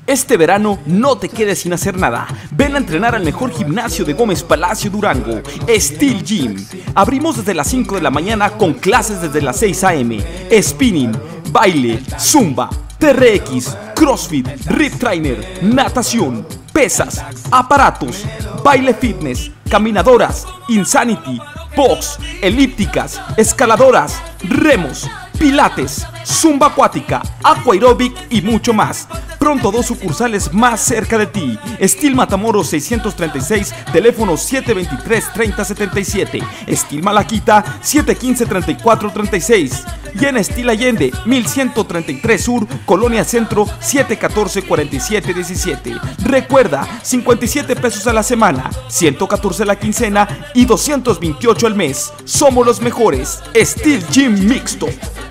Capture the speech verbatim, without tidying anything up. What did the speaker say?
Este verano no te quedes sin hacer nada. Ven a entrenar al mejor gimnasio de Gómez Palacio, Durango, Steel Gym. Abrimos desde las cinco de la mañana con clases desde las seis a eme, spinning, baile, zumba, T R X, crossfit, rip trainer, natación, pesas, aparatos, baile fitness, caminadoras, insanity, box, elípticas, escaladoras, remos, pilates, zumba acuática, aquaerobic y mucho más. Pronto dos sucursales más cerca de ti. Steel Matamoros seiscientos treinta y seis, teléfono siete veintitrés, treinta setenta y siete. Steel Malaquita siete quince, treinta y cuatro treinta y seis. Y en Steel Allende mil ciento treinta y tres Sur, Colonia Centro siete catorce, cuarenta y siete diecisiete. Recuerda, cincuenta y siete pesos a la semana, ciento catorce a la quincena y doscientos veintiocho al mes. Somos los mejores. Steel Gym Mixto.